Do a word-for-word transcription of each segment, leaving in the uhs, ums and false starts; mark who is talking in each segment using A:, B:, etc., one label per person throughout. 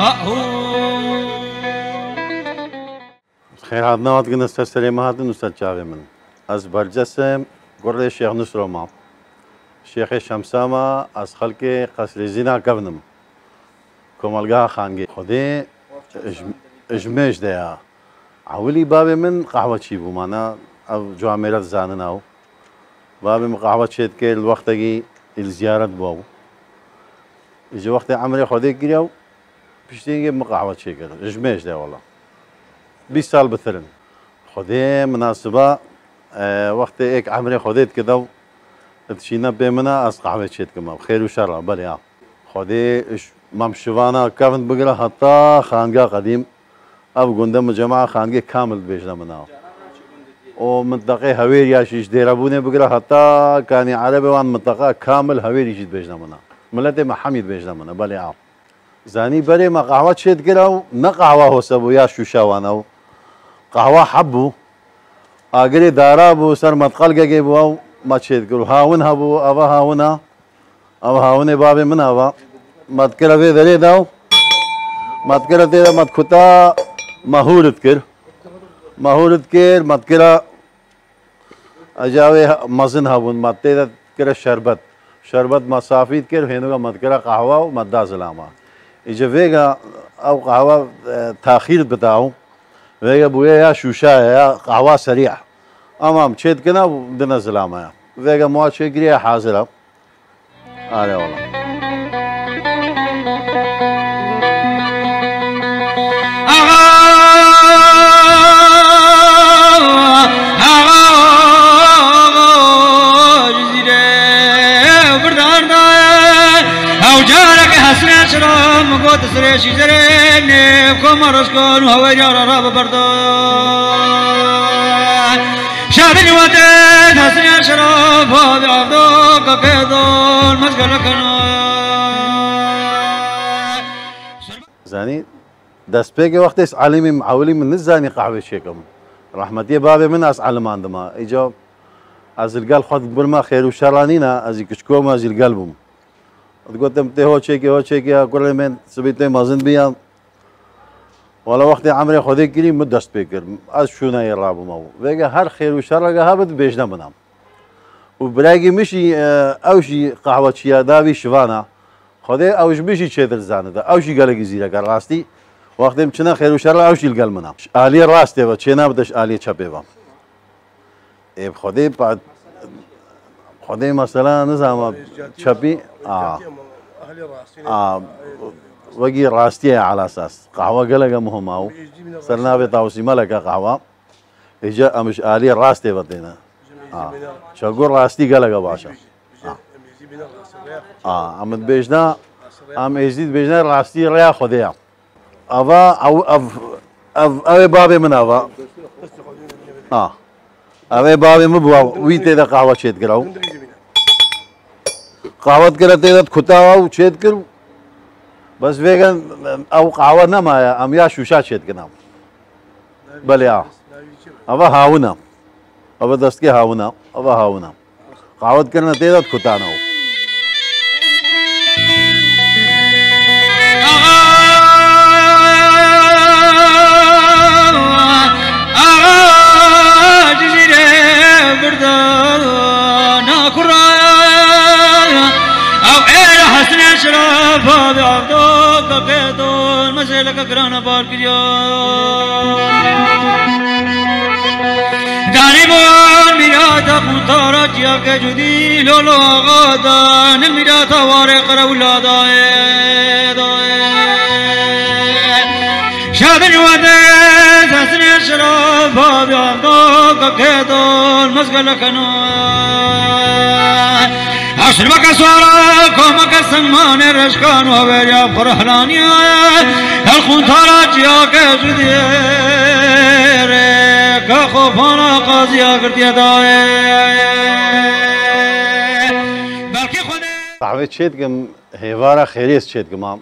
A: خير هاتنا واتقنا استاذ سليم هاتن استاذ شافي من از برجسم قرر الشيخ نصر ما الشيخ شمسامة از خلق قصر زينا كفنم كمالقاها خانقي خدي اجمش ديا عولي بابي من قهوة شيبو معنا او جواميرات زانناو بابي من قهوة شيت كي الوقت اجي الزيارة بواو اجي وقت عمري خدي قريو بشتينجي من قهوة شيكر اجمش ديا والله بیست سال بثرن خدي مناسبة اه وقت ايك عمري خديت كذا تشينا بمنا از قهوة شيت كما بخير وشر بلي اه خدي ممشوانا كفن بقرا حتى خانقاه قديم اب قندم جماعة خانقاه كامل بيجنا مناو ومنطقة هوير يا شيش ديرابوني بقرا حتى كان عربي وان منطقة كامل هوير يجي بيجنا منا ملتي محمد بيجنا منا بلي اه زاني بري ما قهوة شيت كراو نا قهوة هو سبو يا شوشاوانو قهوة حبو اقري دارابو سر متقلقه جيبو ما تشيت كرو هاون هبو ابا هاونا ابا هاوني بابي من ابا ما تكره في ذري داو ما تكره تيرا ما تخطا مهورت كر مهورت كر ما تكره اجاوي مزن هبون ما تيرا كره شربت شربت مصافيت كر هينو ما تكره قهوة وما دازلاما اجا فيغا او قهوة تاخير بتاعو فيغا بويا يا شوشا يا قهوة سريع امام تشيت كنا بدنا زلاما فيغا مو تشيكريا حاضره على والله مقوت سريشي زريني كومارس كون وهو يجار راب بردو شادني واتين حسني شرف هذا عبدو كيدون مسجل كنو زاني دسبيجي وقت اس علمي معولي من الزاني قهوه شيكم رحمتي بابي من اس علم عندما اجا از القلب خد برما خير وشرانينا از كشكوم از القلبهم قلت لهم هو شيكي هو شيكي كل من سبيتي مازن بيان ولا وقت عمري خذي كري مدست بيكر از شو ناي رابو مو فيجا هر خير وشر هابد بيجنا منام وبلاقي مشي او شي قهوه شياداوي شفانا خذي اوش بشي تشيدر زانده او شي قال جزيره قال راستي وقت مشنا خير وشر او شي القال منام الي راستي وشينا بدش الي تشبيبا اي خذي بعد خذي مثلا نظام تشبي اه اه وقي راستي على اساس قهوه قلقه مهمه صرنا بتاوسي ملكه قهوه اجا مش الي راستي بدينا اه شغل راستي قلقه باشا اه اه ام بيجنا ام يزيد بيجنا راستي ريا خذيها افا او اف اف او بابي من افا اه او بابي مبوا ويتي قهوه شيت قراو قهوة كرت إذا خطاوا وشيت كرو بس فيجن أو قهوة نما أم يا شوشة شيت كنام بليا أبا هاونا أبا دستكي هاونا أبا هاونا قهوة كرت إذا خطانا هذا عبدك كيدون مسلك كرانا بارك جو جانبون ميراتا كنتارا جيا كجودي لولو غادا نميراتا وارق رولا داي داي شادن ودي تسني الشراب هذا عبدك كيدون مسلك كنو أشربك سوارا كومك سمان رشكان وبيا فرحلانيا الخنثارات يا كجدير كخوفانا قاضيا كرتيا داي بلكي خوني قهوة شيتكم هيوارا خيريس شيتكم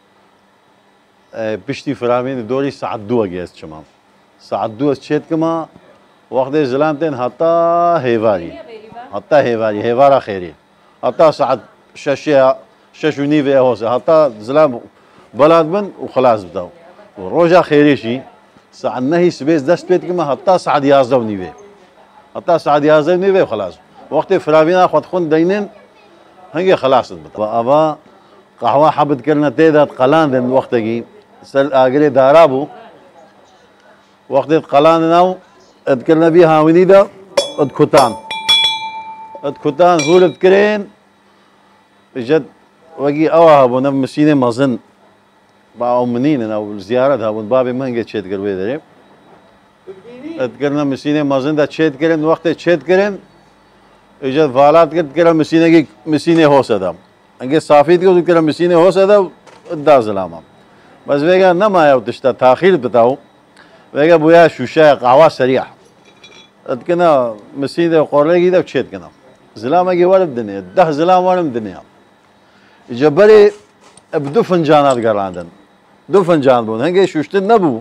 A: بشتي فرامين دوري ساعة دو جيس شمام ساعة دو شيتكم وقت زلامتين حتى هيواري حتى هيواري هيوارا خيري حتى ساعة شاشة شاشة نيفي هوسه حتى زلام بلاد بن وخلاص بداو روجا خيريشي ساعة نهي سبيس دست بيت كما حتى ساعة يازده ونيوه حتى ساعة يازده ونيوه وخلاص وقت فرابينا خود خون دينين هنگي خلاص بتا وابا قهوة حبت كرنا تيدات قلان دن وقت جي سل آگري دارابو وقت قلان ناو ادكرنا بيها ونيدا ادكتان ادكتان هولد كرين جد وقي اوها بو نف مسينة مزن باو منين او زيارة هابون بابي مهنگه چيت کروي داري ادكرنا مسينة مزن دا چيت كرين وقت چيت كرين اجد فالات کرد کرا مسینه کی مسینه ہو سدا انگه صافیت کو کرا مسینه ہو سدا دا زلاما بس ویگا نما یا تشتا تاخير بتاو ویگا بویا شوشه قهوه سريع ادكنا مسینه قرلگی دا چیت کنا زلاما کی ورم دنیا ده زلام ورم دنیا جبري بدو فنجانات گراندن دو فنجان بون هنگه شوشت نبو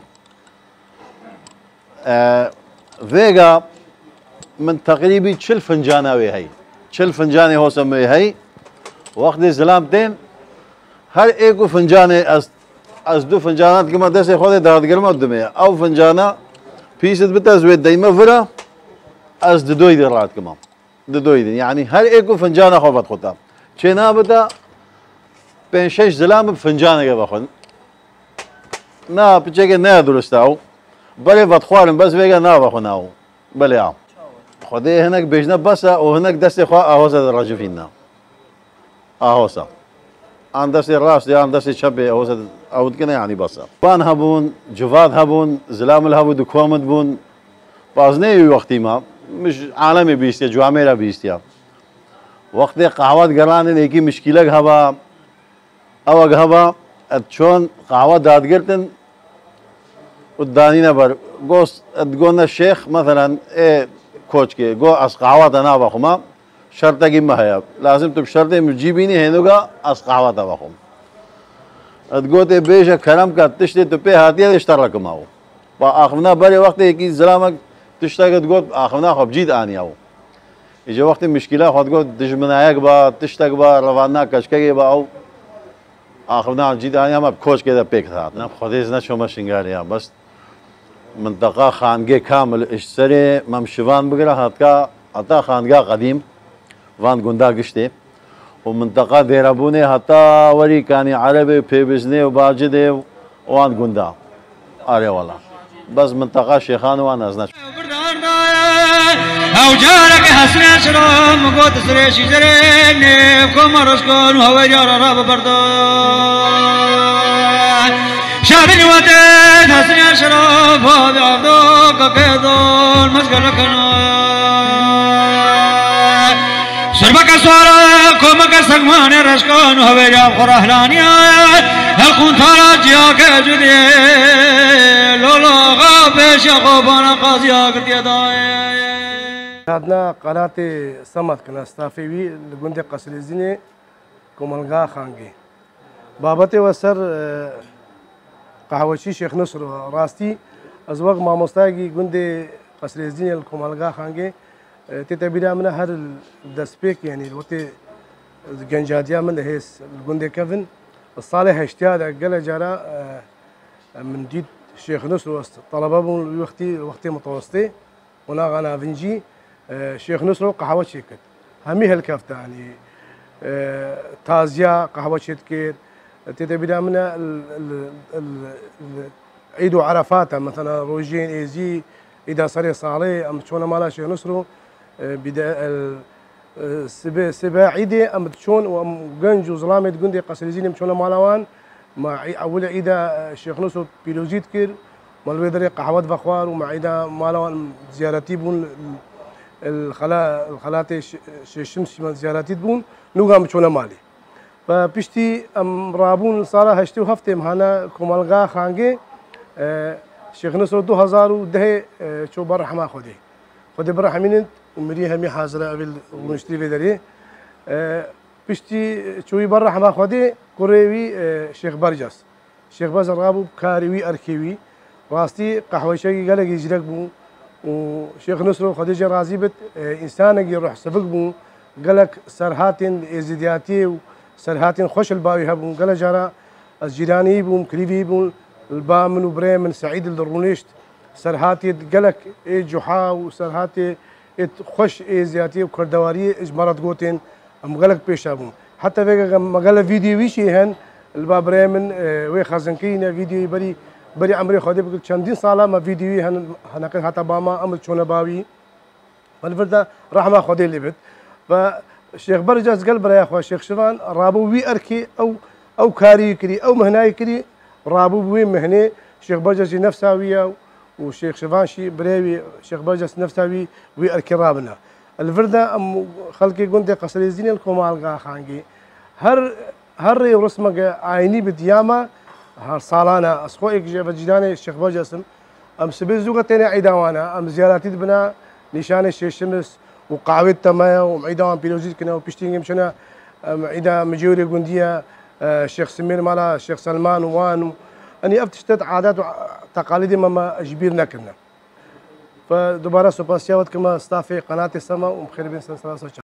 A: ویگا من تقريبي چل فنجانه وي هي چل فنجانه هو سمي هي وقت زلام دين هر ایکو فنجانه از از دو فنجانات كما دسه خود داد گرم دمه او فنجانه پیسد بتا زوي دايما فرا از دوي درات كما دوي يعني هر ایکو فنجانه خو بد خدا چنا بتا پنج شش زلام فنجانه که بخون نه بچه نه درستاو بله بدخوارم بس ویگا نه بخوناو بله عام خدای هناك بيجنا بسا وهناك دستي خوا اهوسا الرجفينا اهوسا عن دستي راس دي عن دستي شبه اهوسا اود كنا يعني بسا بان هبون جواد هبون زلام الهبو دكوامد بون بازني وقتي ما مش عالمي بيستيا جواميرا بيستيا وقت قهوات قران ايكي مشكله هبا او هبا اتشون قهوه دادگرتن ودانينا بر گوست ادگون الشيخ مثلا ايه كوتش كي جو اس قهوات انا بخما شرطه کی ما لازم تب شرطه مجيبيني هنوغا اس قهوات بخم ادگوت بيش كرم کا تشته تو په هاتيه اشتراك ماو واخرنا بري وقت کی زلامك تشتاق تقول اخرنا خب جيد انياو اجى وقت مشكله خد تقول دجمنايك با تشتاق با روانا كشكي با او اخرنا جيد انيا ما كوتش كده بيك ثات نا خديز نا شوما شنگاريا بس منطقة خانقة كامل اشتري ممشوان بقرا هاتكا حتى خانقة قديم وان قندا قشتي ومنطقة ديرابوني حتى وري كاني عربي بيبزني وباجدي وان قندا اري والله بس منطقة شيخان وان ازناش او جارك حسنا شرام قوت سريش جرين كومرس كون هو جار رب بردو شادني واتد حسنا شرام هو بعبدو كيدون مسكر كنو شربك سوارا كومك سقمان رشكون هو جاب خرهلانيا هلكون ثارا جياك جدي لولا غابش خوبانا قاضيا قرتي داي
B: هادنا قناة سمت كنا استافيوي لقندي قصر الزيني كومالغا خانجي بابتي وسر قهوشي شيخ نصر راستي ازواج ما مستاجي قندي قصر الزيني الكومالغا خانجي تتبينا من هر الدسبيك يعني الوقت جنجاديا من هيس القندي كيفن الصالح اشتياد قال جرا من جد شيخ نصر وسط طلبه وقتي وقتي متوسطي ونا غنا فنجي شيخ نصر قهوة شيكت همي هالكفته يعني تازيا قهوة شيكت تتبدا من عيد عرفات مثلا روجين ايزي اذا صار صالي ام تشون مالا شيخ نصر بدا سبا سبا عيدي ام تشون وام جنجو ظلامه قندي قصريزين مشون مالوان مع اول عيدا شيخ نصر بيلوزيت كير مالويدري قهوة فخوار ومع عيدا مالوان زيارتي بون الخلا الخلاتي الشمس زيارتي بون نوغا مشونا مالي فبشتي ام رابون صار هشتي وهفتي مهانا كومالغا خانجي شيخ نصر دو هزار وده شو برحمه خدي خدي برحمين ومري همي حاضره قبل ونشتري بدري بشتي شوي برحمه خدي كوريوي شيخ برجس شيخ بازر رابو كاريوي اركيوي راستي قهوه شيء قال يجرك بو وشيخ نصر خديجه رازي بت انسان يروح سبق بو قالك سرهاتين ازدياتي وسرهاتين خوش الباوي هبو قال جرا الجيراني بوم كليفي بوم البامن وبريمن سعيد الرونيشت سرهاتي قلق إيه جحا وسرهاتي خوش إيه زياتي وكردواري إجمارات قوتين أم قلق بيشابون حتى في مقالة فيديو ويشي هن الباب بريمن وي خازنكينا فيديو بري بري عمري خادي بقول چندين سالا ما فيديو هن هناك حتى باما أم شون باوي فالفردا رحمة خادي لبت فالشيخ برجاز قال برا يا أخوة الشيخ شفان رابو وي أركي أو أو كاري كري أو مهناي كري رابو وي مهني الشيخ برجاز نفسه ويا وشيخ شفان شي بريوي الشيخ برجاز نفسه وي وي أركي رابنا الفردا أم خلقي قندي قصر الزين الكمال قا خانجي هر هر رسمك عيني بدياما هر صالانة أسخوئك جاب جداني الشيخ برجاسم أم سبيل زوجتين عيداوانا أم زياراتي بنا نشان الشيخ شمس وقعوة تمايا ومعيدان بيروزيت كنا وبيشتيني مشنا معيدا مجوري قندية الشيخ سمير مالا الشيخ سلمان وان أني أفتشتت عادات وتقاليد ما أجبيرنا كنا فدوباره سوباسياوت كما ستافي قناة السما ومخربين سلسلة